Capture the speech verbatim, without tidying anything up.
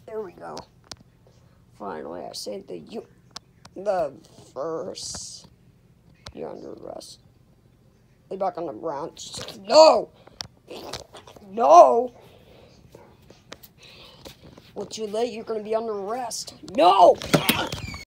There we go. Finally, I saved the you, the verse. You're under arrest. Lay back on the ground. No! No! Well, too late. You're gonna be under arrest. No!